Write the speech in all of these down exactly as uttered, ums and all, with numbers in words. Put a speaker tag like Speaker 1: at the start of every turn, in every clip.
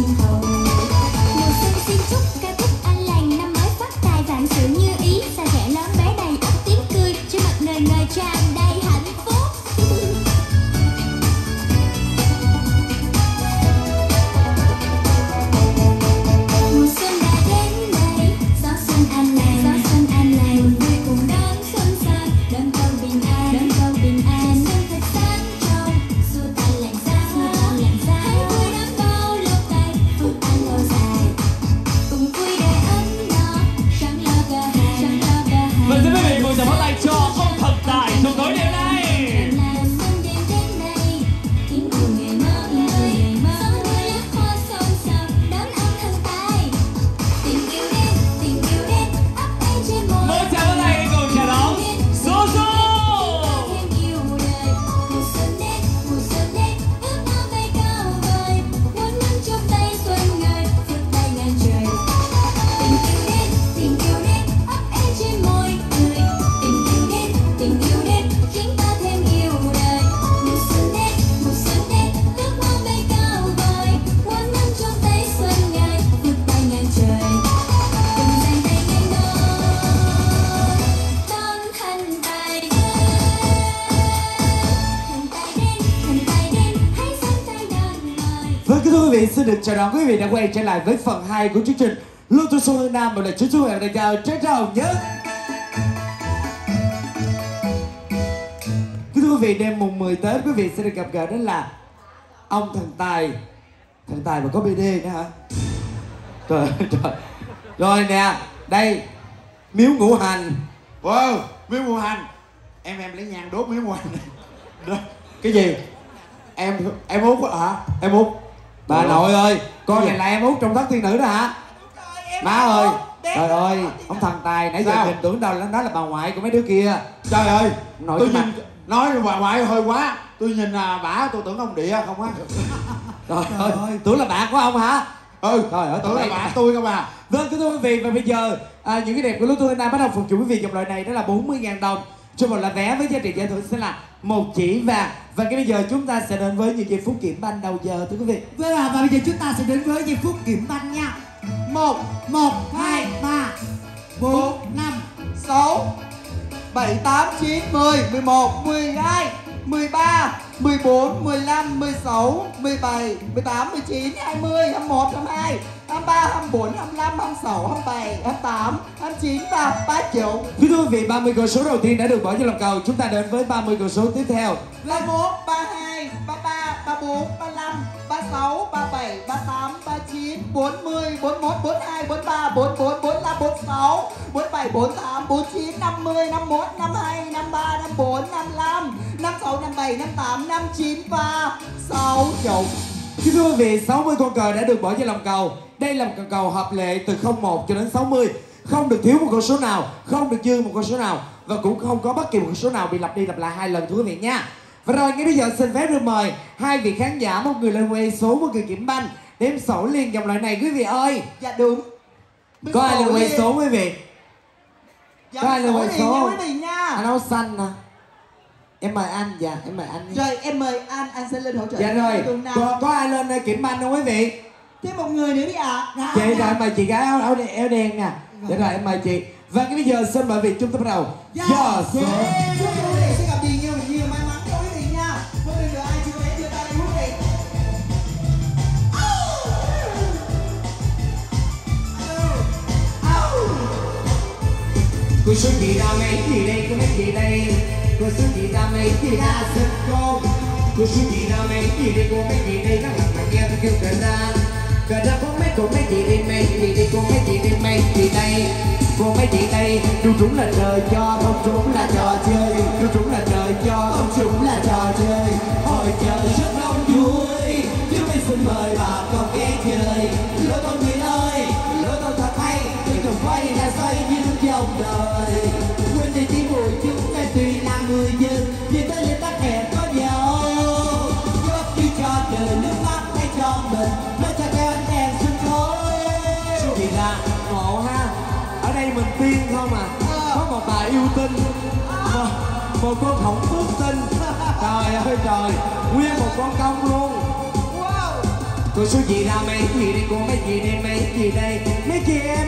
Speaker 1: chim hồng. Mùa xuân xin chúc ca khúc an lành, năm mới phát tài vạn sự như ý, xa trẻ lớn bé đầy ắp tiếng cười, trên mặt người người tràn đầy hạnh phúc. Mùa xuân đã đến đây, gió xuân an lành, gió xuân an lành, vui cùng đón xuân sang, đón câu bình an, đón câu bình an. Xuân thật sáng trong, xua tan lạnh giá, xua tan lạnh giá. Hãy vui đón bao lâu tay, phút an lâu dài, cùng vui đời ấm no, sáng lo cơ hàng, sáng lo cơ hàng.
Speaker 2: Và xin quý vị cùng chào phát tay cho ông Thần Tài trong tối đêm nay.
Speaker 3: Quý vị xin được chào đón quý vị đã quay trở lại với phần hai của chương trình Lô Tô Xuân Hương Nam, một lần chúng tôi hẹn đại chào trân trọng nhất. Quý quý vị, đêm mùng mười Tết quý vị sẽ được gặp gỡ đó là ông Thần Tài. Thần Tài mà có bê đê nữa hả? Trời trời. Rồi nè, đây miếu ngũ hành.
Speaker 4: Wow, miếu ngũ hành. Em em lấy nhang đốt miếu ngũ hành này.
Speaker 3: Cái gì?
Speaker 4: Em em út hả? Em út.
Speaker 3: Bà nội ơi, con này là em út trong Thất Thiên Nữ đó hả? Má ơi, trời ơi, ông Thần Tài nãy giờ nhìn tưởng đâu đó là bà ngoại của mấy đứa kia.
Speaker 4: Trời ơi,
Speaker 3: nội
Speaker 4: tôi nhìn nói bà ngoại hơi quá. Tôi nhìn à, bả tôi tưởng ông Địa không á.
Speaker 3: Trời ơi, tưởng là bạn của ông hả?
Speaker 4: Ừ, trời ơi, tưởng là bạn tôi các bà.
Speaker 3: Vâng, thưa quý vị, và bây giờ à, những cái đẹp của Lô Tô Hương Nam bắt đầu phục vụ quý vị dòng loại này đó là bốn mươi ngàn đồng cho một lá vé với giá trị giải thưởng sẽ là một chỉ vàng. Và cái bây giờ chúng ta sẽ đến với những giây phút kiểm banh đầu giờ thưa quý vị.
Speaker 5: Vâng ạ, và bây giờ chúng ta sẽ đến với giây phút kiểm banh nha. Một, một, hai, ba, bốn, năm,
Speaker 6: sáu, bảy, tám, chín, mười, mười một, mười hai, mười ba, mười bốn, mười lăm, mười sáu, mười bảy, mười tám, mười chín, hai mươi, hai mươi mốt, hai mươi hai, hai mươi ba, hai mươi bốn, hai mươi lăm, hai mươi sáu, hai mươi bảy, hai mươi tám, hai mươi chín và ba triệu.
Speaker 3: Thưa quý vị, ba mươi câu số đầu tiên đã được bỏ vô lòng cầu. Chúng ta đến với ba mươi câu số tiếp theo.
Speaker 6: Ba mươi mốt, ba mươi hai, ba mươi ba, ba mươi bốn, ba mươi lăm, ba mươi sáu, ba mươi bảy, ba mươi tám, ba mươi chín, bốn mươi, bốn mươi mốt, bốn mươi hai, bốn mươi ba, bốn mươi bốn, bốn mươi lăm, bốn mươi sáu, bốn mươi bảy, bốn mươi tám, bốn mươi chín, năm mươi, năm mươi mốt, năm mươi hai, năm mươi ba, năm mươi bốn, năm mươi lăm, năm mươi sáu, năm mươi bảy, năm mươi tám, năm mươi chín và sáu triệu.
Speaker 3: Thưa quý vị, sáu mươi con cờ đã được bỏ vô lòng cầu. Đây là một con cầu hợp lệ từ không một cho đến sáu mươi. Không được thiếu một con số nào, không được dư một con số nào, và cũng không có bất kỳ một con số nào bị lặp đi lặp lại hai lần thưa quý vị nha. Và rồi ngay bây giờ xin phép được mời hai vị khán giả, một người lên quay số, một người kiểm banh, đếm sổ liền dòng loại này quý vị ơi.
Speaker 6: Dạ đúng.
Speaker 3: Có ai lên quay số quý vị?
Speaker 6: Dạ,
Speaker 3: có ai lên quay số?
Speaker 6: nha.
Speaker 3: Anh áo xanh nè. Em mời anh, dạ em mời anh.
Speaker 6: Rồi em mời anh, anh sẽ lên hỗ trợ.
Speaker 3: Dạ rồi, có, có ai lên kiểm banh không quý vị?
Speaker 6: Thêm một người nữa đi ạ. À.
Speaker 3: Chị rồi, mời chị gái áo, áo, đen, áo đen nè. Dạ rồi, em mời chị. Và cái bây giờ xin mời vị chúng ta bắt đầu.
Speaker 6: Dạ,
Speaker 3: Giờ số.
Speaker 6: Chúc quý vị sẽ gặp nhiều nhiều may mắn cho quý vị nha. Một lần nữa ai chưa vé đưa tay lên quý vị.
Speaker 3: Cô số chị ra mấy gì đây, cô mấy gì đây. Cô số chị ra mấy gì ra sân cô. Cô số chị ra mấy gì đây, cô mấy gì đây. Nó làm thằng nghe tôi kêu cờ ra. Cờ ra có mấy cô mấy chị đây, mấy gì đây, cô mấy chị đây, mấy gì đây. Cô mấy chị đây, đúng trúng là trời cho, không trúng là trò chơi. Đúng trúng là trời cho, không trúng là trò chơi. Hội chơi rất đông vui, chúng mình xin mời bà con ghé chơi. Lô Tô người ơi, Lô Tô thật hay, người đồng quay là xoay như nước dòng đời. Quên đi tiếng mùi chúng ta tuy là người dân, nhưng tới lên tắt hẹn có nhau. Góp đi cho trời nước mắt hay cho mình, nó cho theo ánh đèn sân khấu. Thì ra ngộ ha, ở đây mình tiên không à, có một bà yêu tinh, một, một con khổng tước tinh. Trời ơi trời, nguyên một con công luôn.
Speaker 6: Wow.
Speaker 3: Cô số gì ra mấy gì đây, cô mấy gì đây, mấy gì đây, mấy chị em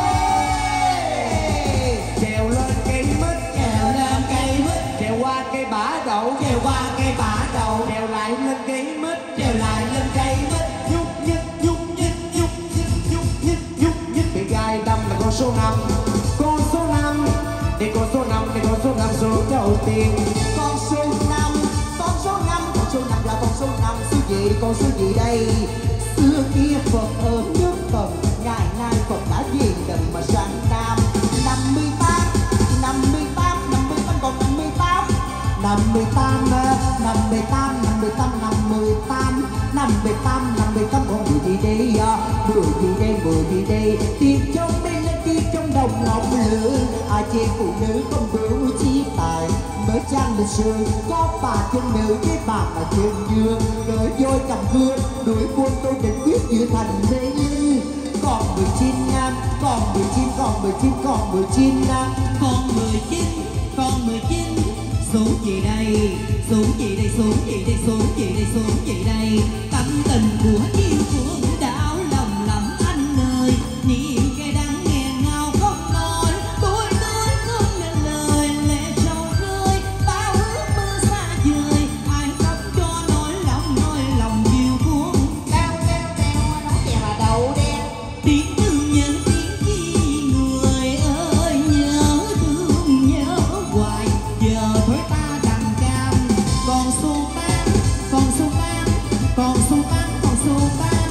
Speaker 3: ơi. Trèo lên cây mít,
Speaker 5: Trèo lên cây mít,
Speaker 3: trèo qua cây bả đậu,
Speaker 5: trèo qua cây bả đậu,
Speaker 3: trèo lại lên cây mít,
Speaker 5: trèo lại lên cây mít.
Speaker 3: nhúc nhích nhúc nhích nhúc nhích nhúc nhích nhúc nhích bị gai đâm là con số năm, con số năm, đây con số năm, đây con số năm số đầu tiên.
Speaker 6: Con số năm, con số năm, con số năm là con số năm. Số gì, con số gì đây? Xưa kia Phật ở nước Tần, ngày nay Phật đã diệt đừng mà sang Nam. Năm mươi tám, năm mươi tám, năm mươi tám còn năm mươi tám.
Speaker 5: Năm mươi tám, năm mươi tám, năm mươi tám, năm mươi tám, năm mươi tám, năm mươi tám con mười gì đây, mười gì đây, mười gì đây. Tiền trong đây là tiền trong đồng ngọc lửa, ai chê phụ nữ không biểu chi tài. Mới trang lịch sử có bà chân nữ cái bà mà chân dương, gửi vôi cầm gương đuổi buôn tôi định quyết giữa thành mê linh. Còn mười chín năm, còn mười chín, còn mười chín, còn mười chín năm,
Speaker 7: Con mười chín, con mười chín. Số gì đây, số gì đây, số gì đây, số gì đây, số gì đây. Tâm tình của yêu thương đảo lòng lắm anh ơi. Niềm cay đắng nghẹn ngào không nói, tôi tôi không nên lời lệ trâu rơi. Bao ước mơ xa vời, ai cấp cho nỗi lòng, nỗi lòng yêu thương.
Speaker 6: Đeo đeo đeo nói chèo là đậu đen.
Speaker 7: Tiếng thương nhớ tiếng chi người ơi, nhớ thương nhớ hoài. Giờ thôi ta đành cam. Còn số tám, còn số tám, còn số tám, còn số tám.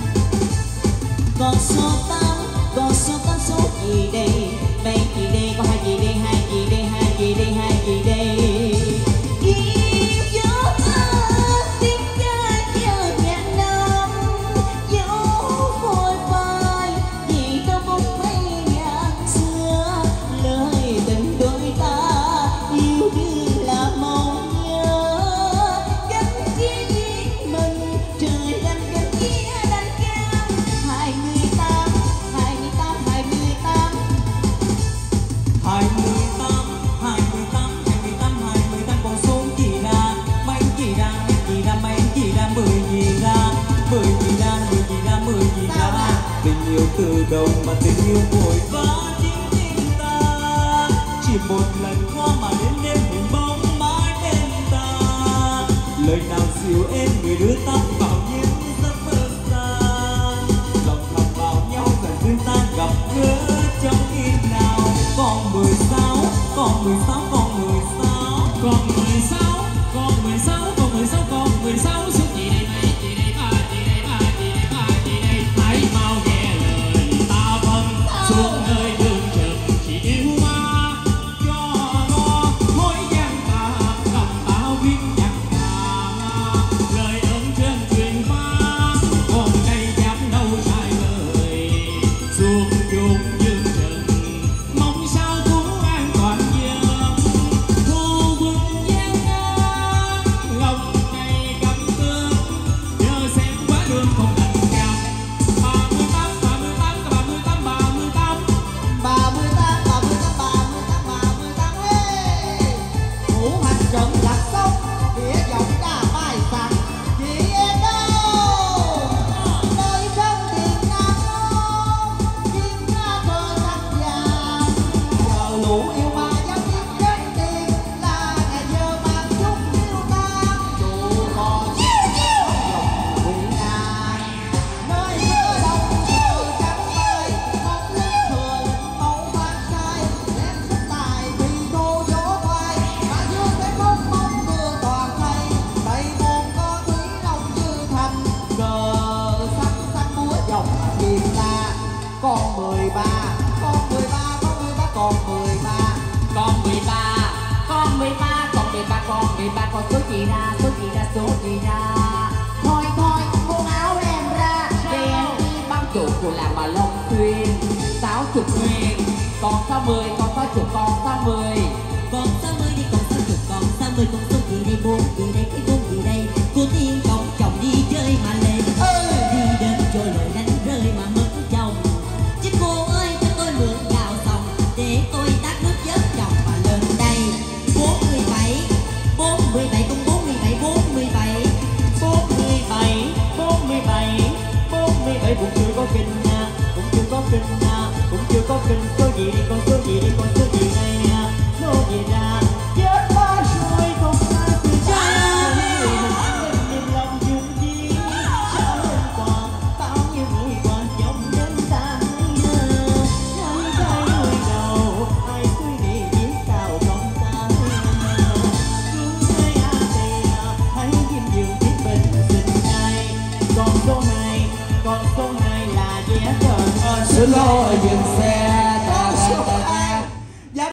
Speaker 8: Con số tám, con số tám số gì đây? Mấy gì đây, có hai gì đây, hai gì đây, hai gì đây, hai gì đây?
Speaker 7: Yêu dấu thơ, tiếng ca chờ ngàn năm.
Speaker 8: Dấu phôi phai, vì đâu bóng mây ngàn xưa. Lời tình đôi ta yêu như là mong nhớ.
Speaker 7: Cánh kia giết mình,
Speaker 8: Trời đánh cánh kia đánh cam. Hai mươi tám, hai mươi tám, hai mươi tám.
Speaker 7: hai mươi tám, hai mươi tám, hai mươi tám, hai mươi tám. Con số gì ra, mấy gì ra, mấy gì ra, mấy gì ra, mười gì ra, mười gì ra, mười gì ra, mười gì ra. Tình yêu từ đầu mà tình yêu vội vã chính tim ta. Chỉ một lần qua mà đến đêm hình bóng mãi bên ta. Lời nào dịu êm người đưa ta vào những giấc mơ xa. Lòng lòng vào nhau gần duyên ta gặp gỡ trong khi nào. Còn mười sáu, còn mười sáu, còn mười sáu.
Speaker 2: Còn mười sáu, còn mười sáu, còn mười sáu, còn mười sáu. Số gì đây, mấy gì đây, ba gì đây, ba gì đây, ba gì đây. Hãy mau nghe lời ta vâng, xuống nơi đường trần chỉ yêu ma. Cho nó mối gian ta cầm bao viên nhạc ta. Lời ơn trên truyền pha, còn đây dám đâu sai lời. Xuống dùng dương trần, mong sao cũng an toàn dân. Thu quân gian nan, lòng này cầm cơm, nhớ xem quá đường không đành cam. Ba mươi tám, ba mươi tám, ba mươi tám, ba mươi tám.
Speaker 6: Ba mươi tám, ba mươi tám, ba mươi tám, ba mươi tám. Hey! Ngũ hành trận lạc sông, địa giọng ca mai sạc. Chị em đâu? Nơi sông Tiền Nam Môn, chim ca cờ sắc vàng. Giờ lũ yêu ma dám giết chết tiền, là ngày giờ mang chút yêu ta. Dù còn lòng quỷ nan, nơi mưa đông trời trắng phơi, một lính thừa lệnh mẫu mang sai. Đem sức tài vì tô gió khoai, mà dương sẽ không mong mưa toàn thay. Đầy môn có thủy long như thành, cờ xanh xanh múa dòng chìm ta. Con mười ba, con mười ba, con mười ba, con mười ba.
Speaker 8: Con mười ba, con mười ba, con mười ba, con mười ba. Con số gì ra, số gì ra, số gì ra.
Speaker 6: Thôi thôi, buông áo em ra.
Speaker 8: Đen đi băng chủ của là mà Long Xuyên. Sáu chục nguyên, còn sáu mươi, còn sáu chục, còn sáu mươi.
Speaker 7: Còn sáu mươi đi, còn sáu chục, còn sáu mươi. Con số gì đây, bốn gì đây, cái bốn gì đây. Cô tiên cộng chồng đi chơi mà lên. Đi đến chỗ lời đánh rơi mà mất chồng. Chứ cô ơi cho tôi mượn gạo xong, để tôi tát nước vớt chồng và lên đây. Bốn mươi bảy, bốn mươi bảy, con bốn mươi bảy, bốn mươi bảy.
Speaker 8: Bốn mươi bảy, bốn mươi bảy.
Speaker 7: kinh nha, cũng chưa có kinh nha, cũng chưa có kinh. Số gì đi con, số gì đi con, số gì đây nha, số gì ra chết ba rồi không ta từ cha. Người mình anh niềm lòng dương chi, sao lên còn bao nhiêu người còn dòng đến ta hai hai tay người đầu ai quý đi biết sao không ta cứ thấy a tì thấy kim dương thiết bình sinh này. Còn số hai, còn số hai là vé trời ơi
Speaker 5: Xin lỗi dừng xe